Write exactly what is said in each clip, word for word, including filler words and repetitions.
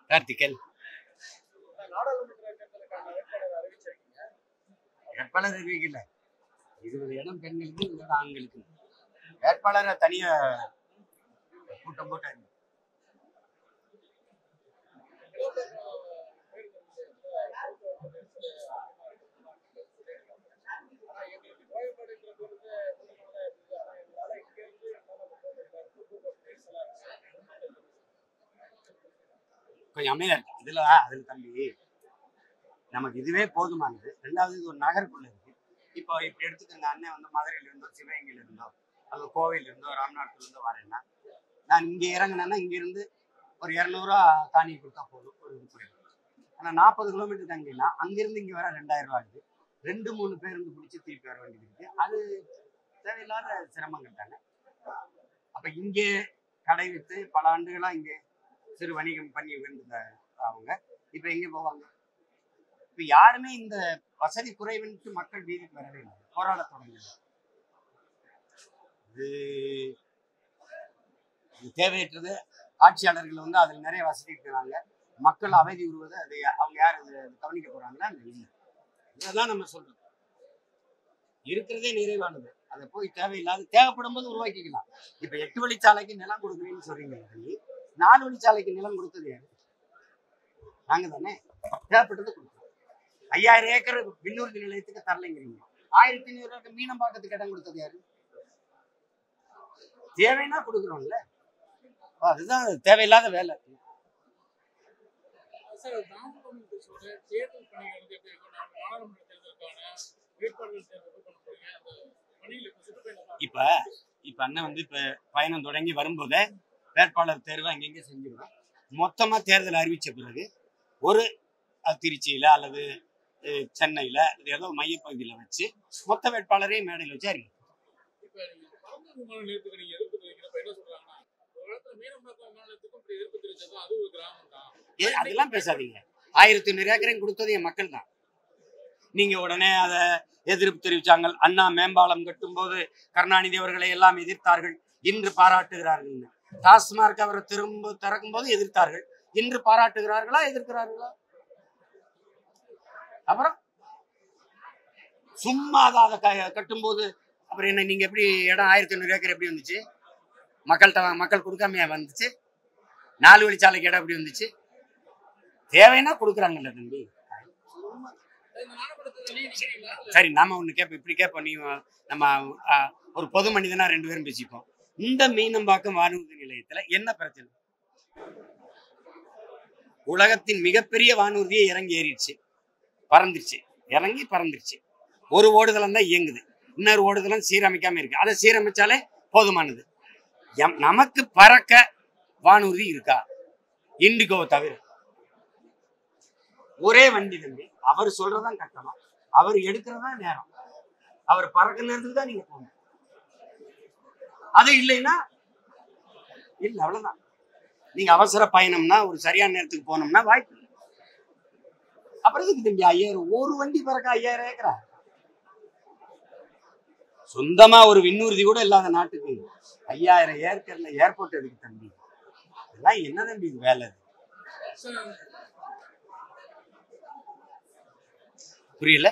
கார்த்திகேயன். வேட்பாளர் அறிவிக்கல. இருபது இடம் பெண்களுக்கு, இருபது ஆண்களுக்கு. வேட்பாளரை தனியா கூட்டம் போட்டாங்க. கொஞ்சம் அமைதியா இருக்கு இதுல. அதுல தம்பி நமக்கு இதுவே போதுமானது. ரெண்டாவது இது ஒரு நகருக்குள்ள இருக்கு. இப்போ இப்படி எடுத்துக்கோங்க, அண்ணன் வந்து மதுரையில இருந்தோ சிவகங்கையில இருந்தோ அல்லது கோவையில இருந்தோ ராம்நாத்ல இருந்தோ வரேன்னா, நான் இங்க இறங்கினேன்னா இங்க இருந்து ஒரு இரநூறுவா தானி கொடுத்தா போதும் ஒரு இது போயிடும். ஆனா நாற்பது கிலோமீட்டர் தங்கினா அங்கிருந்து இங்க வர ரெண்டாயிரம் ரூபா ஆகுது. ரெண்டு மூணு பேருந்து பிடிச்சி திருப்பி வர வேண்டியது இருக்கு. அது தேவையில்லாத சிரமங்கள் தானே. அப்ப இங்கே கடை வித்து பல ஆண்டுகளா இங்கே சிறு வணிகம் பண்ணி விழுந்த அவங்க இப்ப எங்க போவாங்க? இப்ப யாருமே இந்த வசதி குறைவுன்ட்டு மக்கள் வீதிக்கு வரவே இல்லை, போராட தொடங்கல. இது தேவையற்றது. ஆட்சியாளர்கள் வந்து அதில் நிறைய வசதி இருக்கிறாங்க, மக்கள் அவதி உருவது அதை அவங்க யார் கவனிக்க போறாங்களா? இதெல்லாம் நம்ம சொல்றோம். இருக்கிறதே நிறைவானது, அதை போய் தேவையில்லாத தேவைப்படும் போது உருவாக்கிக்கலாம். இப்ப எட்டு வழிச்சாலைக்கு நிலம் கொடுக்குறீங்கன்னு சொல்றீங்க, நாலு வழிச்சாலைக்கு நிலம் கொடுத்தது யாரு? நாங்க தானே. தேவைப்பட்டது கொடுக்குறோம். ஐயாயிரம் ஏக்கர் விண்ணூர்தி நிலையத்துக்கு தரலைங்கிறீங்க. ஆயிரத்தி ஐநூறு ஏக்கர் மீனம்பாக்கத்துக்கு இடம் கொடுத்தது யாரு? தேவைன்னா கொடுக்குறோம்ல. அதுதான் தேவையில்லாத வேலை. இப்ப இப்ப அண்ணன் வந்து இப்ப பயணம் தொடங்கி வரும்போதே வேட்பாளர் தேர்வு அங்கங்க செஞ்சிருக்கோம். மொத்தமா தேர்தல் அறிவிச்ச பிறகு ஒரு திருச்சியில அல்லது சென்னையில ஏதோ மையப்பகுதியில வச்சு மொத்த வேட்பாளரையும் மேடையில் வச்சு அறிவிக்கும். அதெல்லாம் பேசாதீங்க. ஆயிரத்தி ஐநூறு ஏக்கரையும் கொடுத்தது என் மக்கள் தான். நீங்க உடனே அதை எதிர்ப்பு தெரிவிச்சாங்க. அண்ணா மேம்பாலம் கட்டும் போது கருணாநிதி அவர்களை எல்லாம் எதிர்த்தார்கள், இன்று பாராட்டுகிறார்கள். டாஸ்மார்க் அவரை திரும்ப திறக்கும் போது எதிர்த்தார்கள், இன்று பாராட்டுகிறார்களா எதிர்க்கிறார்களா? அப்புறம் சும்மா அதை கட்டும் போது அப்புறம் என்ன, நீங்க எப்படி இடம் ஆயிரத்தி ஐநூறு ஏக்கர் எப்படி வந்துச்சு? மக்கள்கிட்ட மக்கள் கொடுக்காமையா வந்துச்சு? நாலு வழிச்சாலைக்கு இடம் எப்படி வந்துச்சு? தேவைன்னா கொடுக்குறாங்கல்ல தம்பி. சரி, நாம ஒண்ணு கேட்போம், இப்படி கேட்போம். நீ நம்ம ஒரு பொது மனிதனா ரெண்டு பேரும் பேசிப்போம். இந்த மீனம்பாக்கம் வானூர்தி நிலையத்துல என்ன பிரச்சனை? உலகத்தின் மிகப்பெரிய வானூர்தியை இறங்கி ஏறிடுச்சு, பறந்துருச்சு, இறங்கி பறந்துருச்சு. ஒரு ஓடுதலம் தான் இயங்குது, இன்னொரு ஓடுதலம் சீரமைக்காம இருக்கு. அதை சீரமைச்சாலே போதுமானது. நமக்கு பறக்க வானூர்தி இருக்கா? இண்டிகோவை தவிர ஒரே வண்டி தம்பி. அவர் சொல்றதான் கட்டணம், அவர் எடுக்கிறதா நேரம், அவர் பறக்க நேரத்துக்கு தான் நீங்க போகணும். அது இல்லைன்னா இல்ல, அவ்வளவுதான். நீங்க அவசர பயணம்னா ஒரு சரியான நேரத்துக்கு போனோம்னா வாய்ப்பு இல்லை. அப்புறம் இதுக்கு தம்பி ஐயாயிரம் ஒரு வண்டி பறக்க ஐயாயிரம் ஏக்கரா? சொந்தமா ஒரு விண்ணூர்தி கூட இல்லாத நாட்டுக்கு ஐயாயிரம் ஏக்கர்ல ஏர்போர்ட் எதுக்கு தம்பி? இதெல்லாம் என்ன தம்பி இது வேலை? புரியல.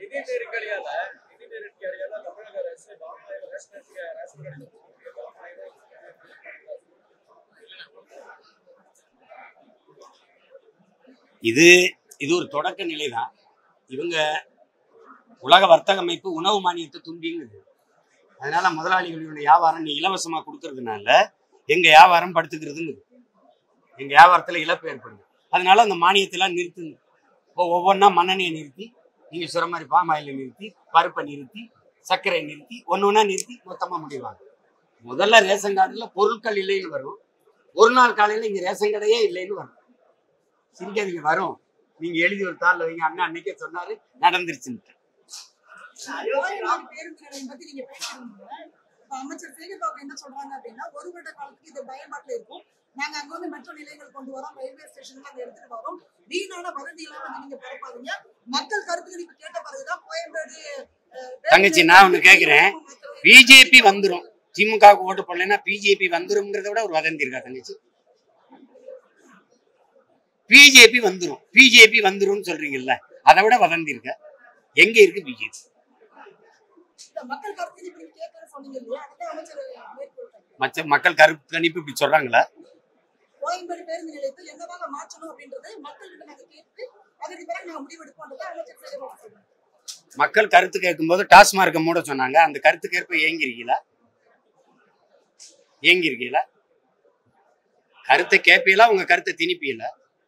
இது இது ஒரு தொடக்க நிலைதான். இவங்க உலக வர்த்தக அமைப்பு உணவு மானியத்தை துண்டிங்குது. அதனால முதலாளிகளுடைய வியாபாரம் நீ இலவசமா கொடுக்கறதுனால எங்க வியாபாரம் படுத்துக்கிறதுங்க, எங்க வியாபாரத்துல இழப்பு ஏற்படுது. அதனால அந்த மானியத்தெல்லாம் நிறுத்துங்க. இப்போ ஒவ்வொன்றா மண்ணெண்ணெயை நிறுத்தி, நீங்க சொல்ற மாதிரி பாமாயில நிறுத்தி, பருப்பை நிறுத்தி, சர்க்கரை நிறுத்தி, ஒன்று ஒன்றா நிறுத்தி மொத்தமா முடிவாங்க. முதல்ல ரேஷன் கார்டுல பொருட்கள் இல்லைன்னு வரும், ஒரு நாள் காலையில இங்க ரேஷன் கடையே இல்லைன்னு வரும். சிரிக்காதீங்க, வரும். நீங்க எழுதி ஒரு தாள் வைங்க, அண்ணா அன்னைக்கே சொன்னாரு, நடந்துருச்சுன்னு. அமைச்சர் சேகர்பாபு என்ன சொல்றாங்க அப்படின்னா, ஒரு வருட காலத்துக்கு இது பயன்பாட்டில் இருக்கும். நாங்க அங்க வந்து மெட்ரோ நிலையங்கள் கொண்டு வரோம், ரயில்வே ஸ்டேஷன்ல அங்க எடுத்துட்டு வரோம். வீணான வதந்தியெல்லாம் வந்து நீங்க பரப்பாதீங்க. மக்கள் கருத்துக்கள் இப்ப கேட்ட பிறகுதான் கோயம்பேடு. தங்கச்சி, நான் ஒண்ணு கேக்குறேன், பிஜேபி வந்துரும், திமுக ஓட்டு போடலைன்னா பிஜேபி வந்துரும்ங்கிறத விட ஒரு வதந்தி இருக்கா தங்கச்சி? பிஜேபி வந்துரும் பிஜேபி வந்துரும் சொல்றீங்கல்ல, அதை விட வதந்தி இருக்க எங்க இருக்கு பிஜேபி? மக்கள் கருத்து இப்படி கேட்கற சொன்னீங்க இல்லையா, அதான் அமைச்சர் மேற்கொள்றாங்க. மற்ற மக்கள் கருத்து கணிப்பு இப்படி சொல்றாங்களா? கோயம்பேடு பேருந்து நிலையத்தில் என்னவாக மாற்றணும் அப்படின்றது மக்கள்கிட்ட நாங்க கேட்டு அதுக்கு பிறகு நாங்க முடிவெடுப்போம்ன்றதை அமைச்சர் சொல்றாங்க. மக்கள் கருத்து கேட்கும் போது டாஸ்மார்க்க மூட சொன்னாங்க. அந்த கருத்துக்கு ஏற்ப ஏங்கிருக்கீங்களா? ஏங்கிருக்கீங்களா? கருத்தை கேட்பீங்களா? உங்க கருத்தை திணிப்பீங்களா?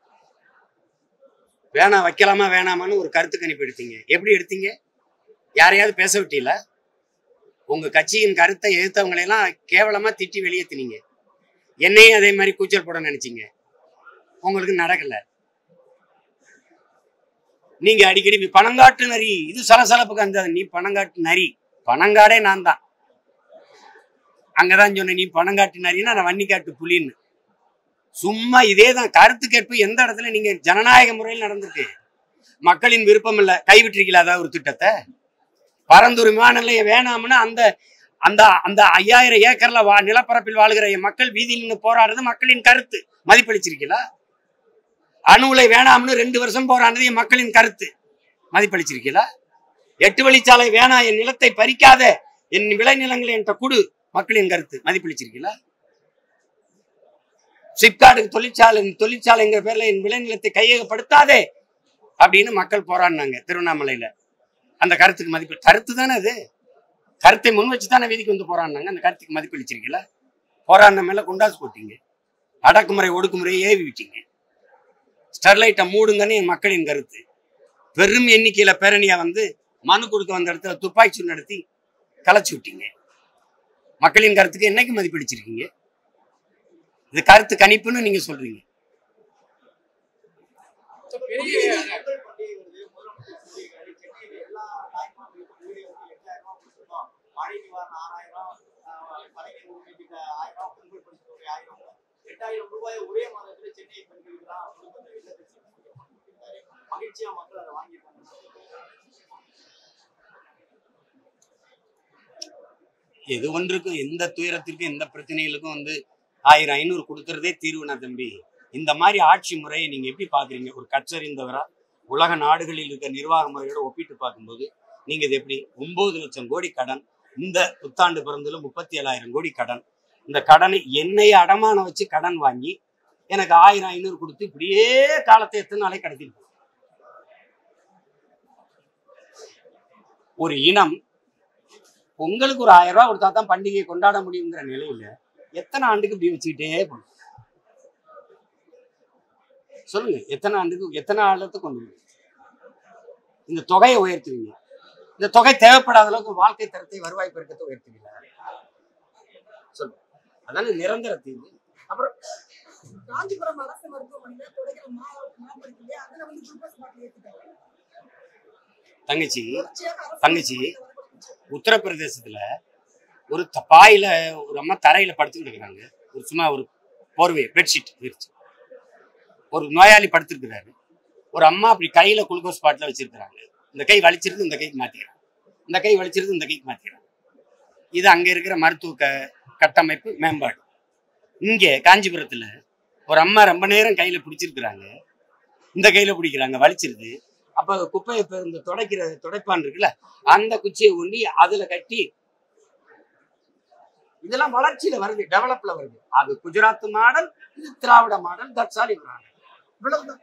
வேணாம் வைக்கலாமா வேணாமான்னு ஒரு கருத்து கணிப்பு எடுத்தீங்க. எப்படி எடுத்தீங்க? யாரையாவது பேச விட்டீங்களா? உங்க கட்சியின் கருத்தை எதிர்த்தவங்களையெல்லாம் கேவலமா திட்டி வெளியேற்றினீங்க. என்னையும் அதே மாதிரி கூச்சல் போட நினைச்சீங்க. உங்களுக்கு நடக்கல. நீங்க அடிக்கடி பணங்காட்டு நரி, இது சலசலப்புக்கு அந்த நீ பணங்காட்டு நரி, பணங்காடே நான் தான். அங்கதான் சொன்ன நீ பணங்காட்டு நரின்னா நான் வன்னிக்காட்டு புலின்னு. சும்மா இதே தான் கருத்து கேட்பு. எந்த இடத்துல நீங்க ஜனநாயக முறையில் நடந்திருக்கு? மக்களின் விருப்பம் இல்ல, கைவிட்டிருக்கீங்களா அதாவது ஒரு திட்டத்தை? பரந்தூர் விமான நிலையம் வேணாம்னு அந்த அந்த அந்த ஐயாயிரம் ஏக்கர்ல வா நிலப்பரப்பில் வாழ்கிற மக்கள் வீதியில் நின்று போராடுறது மக்களின் கருத்து. மதிப்பளிச்சிருக்கீங்களா? அணு உலை வேணாம்னு ரெண்டு வருஷம் போராடுறது என் மக்களின் கருத்து. மதிப்பளிச்சிருக்கீங்களா? எட்டு வழிச்சாலை வேணா, என் நிலத்தை பறிக்காத, என் விளைநிலங்களை என்கிட்ட குடு, மக்களின் கருத்து. மதிப்பளிச்சிருக்கீங்களா? சிப்காட்டுக்கு தொழிற்சாலை தொழிற்சாலைங்கிற பேர்ல என் விளைநிலத்தை கையகப்படுத்தாதே அப்படின்னு மக்கள் போராடினாங்க திருவண்ணாமலையில. அந்த கருத்துக்கு மதிப்பு, கருத்து தானே அது, கருத்தை முன் வச்சு தானே வீதிக்கு வந்து போராடினாங்க. அந்த கருத்துக்கு மதிப்பளிச்சிருக்கீங்களா? போராடின மேல குண்டாசு போட்டீங்க, அடக்குமுறை ஒடுக்குமுறையை ஏவி விட்டீங்க. ஸ்டெர்லைட்டை மூடுங்கன்னு என் மக்களின் கருத்து. பெரும் எண்ணிக்கையில பேரணியா வந்து மனு கொடுக்க வந்த இடத்துல துப்பாக்கி சூடு நடத்தி கலைச்சு விட்டீங்க. மக்களின் கருத்துக்கு என்னைக்கு மதிப்பளிச்சிருக்கீங்க? இது கருத்து கணிப்புன்னு நீங்க சொல்றீங்க. எட்டாயிரம் ரூபாய் ஒரே மாதத்துல சென்னை பெண்களுக்கு தான் மகிழ்ச்சியா மக்கள் அதை வாங்கியிருக்காங்க. எது ஒன்றுக்கும், எந்த துயரத்திற்கும் எந்த பிரச்சனைகளுக்கும் வந்து ஆயிரம் ஐநூறு கொடுக்கறதே தீர்வுனா தம்பி. இந்த மாதிரி ஆட்சி முறையை நீங்க எப்படி பாக்குறீங்க? ஒரு கற்றறிந்தவரா உலக நாடுகளில் இருக்க நிர்வாக முறையோட ஒப்பிட்டு பார்க்கும்போது நீங்க இது எப்படி? ஒன்பது லட்சம் கோடி கடன், இந்த புத்தாண்டு பிறந்ததுல முப்பத்தி ஏழாயிரம் கோடி கடன். இந்த கடனை என்னைய அடமானம் வச்சு கடன் வாங்கி எனக்கு ஆயிரம் ஐநூறு கொடுத்து இப்படியே காலத்தை எத்தனை நாளை கடத்திட்டு ஒரு இனம் உங்களுக்கு ஒரு ஆயிரம் ரூபாய் கொடுத்தா தான் பண்டிகையை கொண்டாட முடியுங்கிற நிலையில எத்தனை ஆண்டுக்கு இப்படி வச்சுக்கிட்டே போகணும்? சொல்லுங்க, எத்தனை ஆண்டுக்கு, எத்தனை ஆளுக்கு கொண்டு போய் இந்த தொகையை உயர்த்துவீங்க? இந்த தொகை தேவைப்படாத அளவுக்கு வாழ்க்கை தரத்தை, வருவாய் பெருக்கத்தை உயர்த்துவீங்க? சொல்லுங்க, அதான நிரந்தர தீர்வு. அப்புறம் காஞ்சிபுரம் அரசு மருத்துவமனையில தொடங்கிற மாபடிக்கலையே அதுல வந்து குளுக்கோஸ் பாட்டில் ஏத்திட்டாங்க. தங்கச்சி தங்கச்சி உத்தரப்பிரதேசத்துல ஒரு பாயில ஒரு அம்மா தரையில படுத்துக்கிட்டு இருக்கிறாங்க. ஒரு சும்மா ஒரு போர்வை பெட்ஷீட் விரிச்சு ஒரு நோயாளி படுத்துருக்கிறாரு. ஒரு அம்மா அப்படி கையில குளுக்கோஸ் பாட்டில வச்சிருக்கிறாங்க. இந்த கை வலிச்சிருந்து இந்த கைக்கு மாத்திக்கிறாங்க, இந்த கை வலிச்சிருந்து இந்த கைக்கு மாத்திக்கிறாங்க. இது அங்க இருக்கிற மருத்துவ க கட்டமைப்பு மேம்பாடு. இங்கே காஞ்சிபுரத்துல ஒரு அம்மா ரொம்ப நேரம் கையில பிடிச்சிருக்கிறாங்க, இந்த கையில பிடிக்கிறாங்க, வலிச்சிருது. அப்ப குப்பையை இந்த துடைக்கிற துடைப்பான் இருக்குல்ல, அந்த குச்சியை ஊண்டி அதுல கட்டி, இதெல்லாம் வளர்ச்சியில வருது, டெவலப்ல வருது. அது குஜராத் மாடல், இது திராவிட மாடல், தற்சாலி மாடல். இவ்வளவுதான்.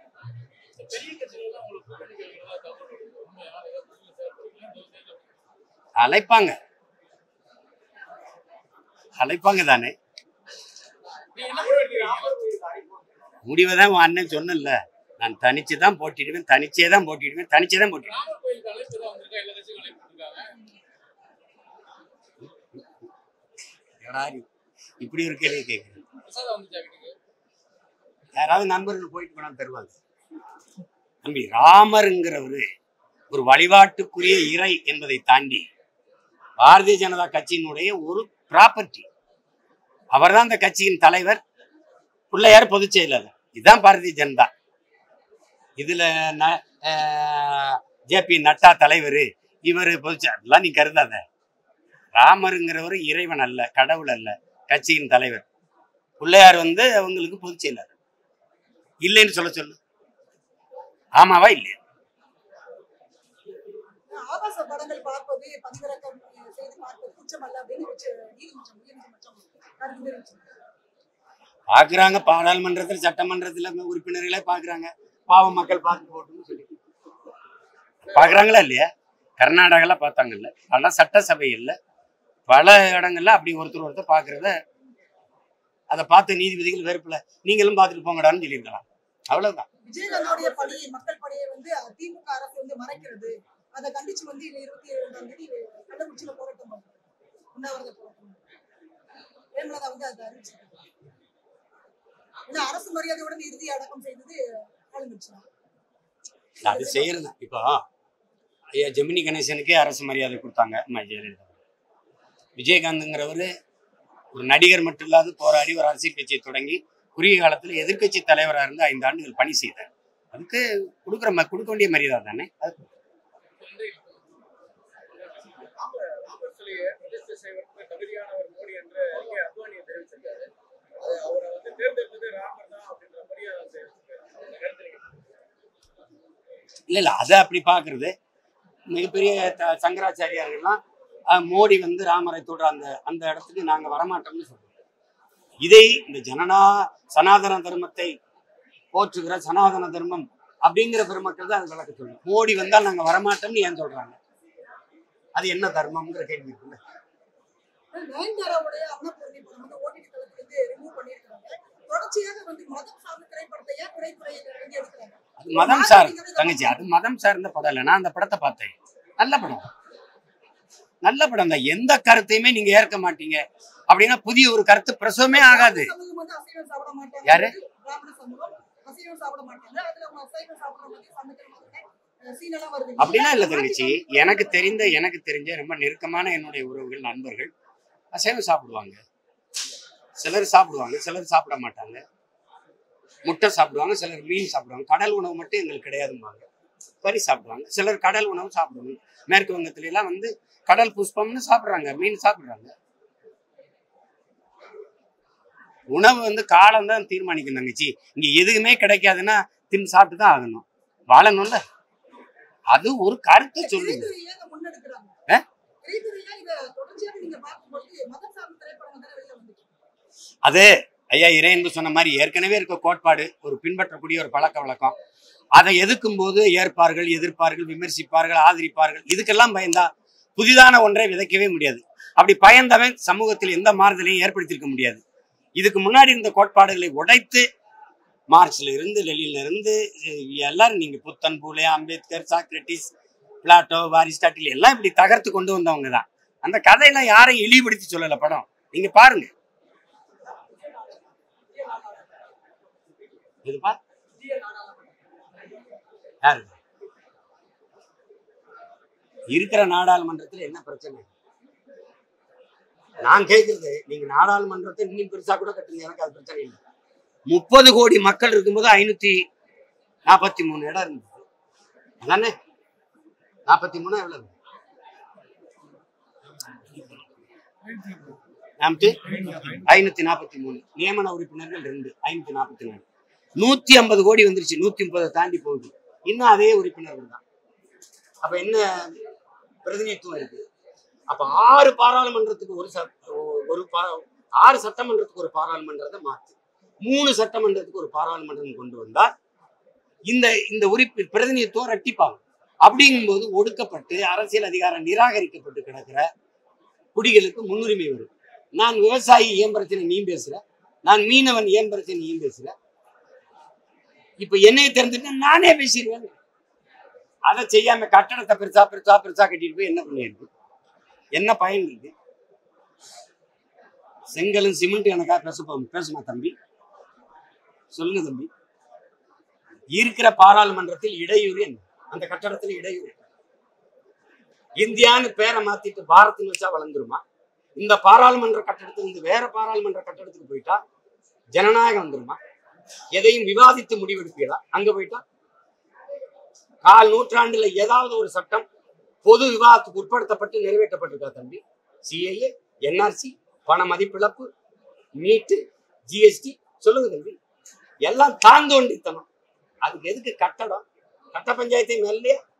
அழைப்பாங்க அழைப்பாங்க தானே. முடிவைதான் அண்ணன் சொன்னல, நான் தனிச்சுதான் போட்டிடுவேன், தனிச்சே தான் போட்டிடுவேன், தனிச்சே தான் போட்டிடுவேன். இப்படி ஒரு கேள்வி கேட்குறேன். யாராவது நண்பர்கள் போயிட்டு போனா தருவாங்க. தம்பி, ராமருங்கிறவரு ஒரு வழிபாட்டுக்குரிய இறை என்பதை தாண்டி பாரதிய ஜனதா கட்சியினுடைய ஒரு ப்ராப்பர்ட்டி. அவர் தான் அந்த கட்சியின் தலைவர், பிள்ளையார் பொதுச் செயலாளர். இதுதான் பாரதிய ஜனதா. இதுல ஜே பி நட்டா தலைவர், இவர் பொதுச் செயலாளர் நீ கருதாத. ராமருங்கிறவர் இறைவன் அல்ல, கடவுள் அல்ல, கட்சியின் தலைவர். பிள்ளையார் வந்து அவங்களுக்கு பொதுச் செயலாளர். இல்லைன்னு சொல்ல சொல்லு. ஆமாவா இல்லையா? ஆபாச படங்கள் பார்ப்பது பதிவிறக்கம் செய்து பார்ப்பது குற்றம் அல்ல அப்படின்னு நீதிமன்றம் நீதிமன்றம் கருத்து தெரிவிச்சிருக்கு. பாக்குறாங்க, பாராளுமன்றத்தில் சட்டமன்றத்துல உறுப்பினர்களே பாக்குறாங்க, பாவம் மக்கள் பார்த்து போட்டுன்னு சொல்லி பாக்குறாங்களா இல்லையா? கர்நாடகால பார்த்தாங்கல்ல, பல சட்டசபைகள்ல பல இடங்கள்ல அப்படி ஒருத்தர் ஒருத்தர் பாக்குறத அதை பார்த்து நீதிபதிகள் வெறுப்புல நீங்களும் பார்த்துட்டு போங்கடான்னு சொல்லியிருக்கலாம். அவ்வளவுதான். விஜயகாந்தோடைய பணியை மக்கள் பணியை வந்து திமுக அரசு வந்து மறைக்கிறது. அதை கண்டிச்சு வந்து இருபத்தி ஏழாம் தேதி கள்ளக்குறிச்சியில போராட்டம் பண்ணுறாங்க. உண்ணாவிரத போராட்டம் பிரேமலதா வந்து அதை அறிவிச்சிருக்காங்க. அரசு மரியாதையுடன் இறுதி அடக்கம் செய்தது ஆளுங்கட்சி. அது செய்யறது இப்போ ஐயா ஜெமினி கணேசனுக்கே அரசு மரியாதை கொடுத்தாங்க அம்மா ஜெயலலிதா. விஜயகாந்த்ங்கிறவரு ஒரு நடிகர் மட்டும் இல்லாது போராடி ஒரு அரசியல் கட்சியை தொடங்கி குறுகிய காலத்தில் எதிர்கட்சி தலைவராக இருந்து ஐந்து ஆண்டுகள் பணி செய்தார். அதுக்கு கொடுக்குற கொடுக்க வேண்டிய மரியாதை தானே. அது இல்ல இல்ல அதை அப்படி பாக்குறது மிகப்பெரிய சங்கராச்சாரியார்கள்லாம் மோடி வந்து ராமரை தொடுற அந்த அந்த இடத்துக்கு நாங்க வரமாட்டோம்னு சொல்றோம். இதை இந்த ஜனநா சனாதன தர்மத்தை போற்றுகிற சனாதன தர்மம் அப்படிங்கிற பெருமக்கள் தான் அது விளக்க சொல்லுவோம். மோடி வந்தால் நாங்க வரமாட்டோம்னு ஏன் சொல்றாங்க? அது என்ன தர்மம்ங்கிற கேள்வி இருக்குல்ல. அது மதம் சார் தங்கச்சி, அது மதம் சார்ந்த படம் இல்லைன்னா அந்த படத்தை பார்த்தேன். நல்ல படம், நல்ல படம் தான். எந்த கருத்தையுமே நீங்க ஏற்க மாட்டீங்க அப்படின்னா புதிய ஒரு கருத்து பிரசவமே ஆகாது. யாரு அப்படிலாம் இல்ல தங்கச்சி. எனக்கு தெரிந்த எனக்கு தெரிஞ்ச ரொம்ப நெருக்கமான என்னுடைய உறவுகள் நண்பர்கள் அசைவம் சாப்பிடுவாங்க. சிலர் சாப்பிடுவாங்க, சிலர் சாப்பிட மாட்டாங்க. முட்டை சாப்பிடுவாங்க, சிலர் மீன் சாப்பிடுவாங்க. கடல் உணவு மட்டும் எங்களுக்கு கிடையாதும்பாங்க. கறி சாப்பிடுவாங்க, சிலர் கடல் உணவு சாப்பிடுவாங்க. மேற்கு வங்கத்துல எல்லாம் வந்து கடல் புஷ்பம்னு சாப்பிடுறாங்க, மீன் சாப்பிடுறாங்க. உணவு வந்து காலம் தான் தீர்மானிக்கும் தங்கச்சி. இங்க எதுவுமே கிடைக்காதுன்னா தின் சாப்பிட்டு தான் ஆகணும், வாழணும்ல. அது ஒரு கருத்து சொல்லுங்க. அது ஐயா இறையன்பு சொன்ன மாதிரி ஏற்கனவே இருக்க கோட்பாடு, ஒரு பின்பற்றக்கூடிய ஒரு பழக்க வழக்கம். அதை எதிர்க்கும் போது ஏற்பார்கள், எதிர்ப்பார்கள், விமர்சிப்பார்கள், ஆதரிப்பார்கள். இதுக்கெல்லாம் பயந்தா புதிதான ஒன்றை விதைக்கவே முடியாது. அப்படி பயந்தவன் சமூகத்தில் எந்த மாறுதலையும் ஏற்படுத்தியிருக்க முடியாது. இதுக்கு முன்னாடி இருந்த கோட்பாடுகளை உடைத்து மார்க்ஸ்ல இருந்து லெனின்ல இருந்து எல்லாரும் நீங்க புத்தன், Phule, Ambedkar, Socrates, Plato, Aristotle எல்லாம் இப்படி தகர்த்து கொண்டு வந்தவங்க தான். அந்த கதையெல்லாம் யாரையும் இழிவுபடுத்தி சொல்லல படம். நீங்க பாருங்க. எதுப்பா யாரு இருக்கிற நாடாளுமன்றத்துல என்ன பிரச்சனை? நான் கேட்கறது, நீங்க நாடாளுமன்றத்தை இன்னும் பெருசா கூட கட்டுங்க, எனக்கு அது பிரச்சனை இல்லை. முப்பது கோடி மக்கள் இருக்கும்போது ஐநூத்தி நாற்பத்தி மூணு இடம் இருந்தது. அதானே நாற்பத்தி மூணு எவ்வளவு? ஐநூத்தி நாற்பத்தி மூணு நியமன உறுப்பினர்கள் ரெண்டு, ஐநூத்தி நாற்பத்தி நாலு. நூத்தி ஐம்பது கோடி வந்துருச்சு, நூத்தி முப்பதை தாண்டி போகுது. இன்னும் அதே உறுப்பினர்கள் தான். அப்ப என்ன பிரதிநிதித்துவம் இருக்கு? அப்ப ஆறு பாராளுமன்றத்துக்கு ஒரு ஒரு ஆறு சட்டமன்றத்துக்கு ஒரு பாராளுமன்றத்தை மாத்து, மூணு சட்டமன்றத்துக்கு ஒரு பாராளுமன்றம் கொண்டு வந்தா இந்த இந்த உறுப்பு பிரதிநிதித்துவம் ரெட்டிப்பாகும். அப்படிங்கும் போது ஒடுக்கப்பட்டு அரசியல் அதிகாரம் நிராகரிக்கப்பட்டு கிடக்கிற குடிகளுக்கு முன்னுரிமை வரும். நான் விவசாயி ஏன் பிரச்சனை நீ பேசுற, நான் மீனவன் ஏன் பிரச்சனை நீ பேசுற. இப்ப என்னைய தெரிஞ்சுட்டு நானே பேசிடுவேன். அதை செய்யாம கட்டடத்தை பெருசா பெருசா பெருசா கட்டிட்டு போய் என்ன பண்ணிருக்கு? என்ன பயன் இருக்கு? செங்கலும் சிமெண்ட் எனக்கா பேச பேசுமா தம்பி? சொல்லுங்க தம்பி. இருக்கிற பாராளுமன்றத்தில் இடையூறு என்ன? அந்த கட்டடத்தில் இடையூறு. இந்தியான்னு பேரை மாத்திட்டு பாரத்னு வச்சா வளர்ந்துருமா? இந்த பாராளுமன்ற கட்டடத்துல இருந்து வேற பாராளுமன்ற கட்டடத்துக்கு போயிட்டா ஜனநாயகம் வந்துருமா? எதையும் விவாதித்து முடிவெடுப்பீங்களா? அங்க போயிட்டா கால் நூற்றாண்டுல ஏதாவது ஒரு சட்டம் பொது விவாதத்துக்கு உட்படுத்தப்பட்டு நிறைவேற்றப்பட்டிருக்கா தம்பி? சிஏஏ, என்ஆர்சி, பண மதிப்பிழப்பு, மீட்டு, ஜிஎஸ்டி, சொல்லுங்க தம்பி. எல்லாம் தாந்தோண்டித்தனம். அதுக்கு எதுக்கு கட்டடம்? கட்ட பஞ்சாயத்து இல்லையா?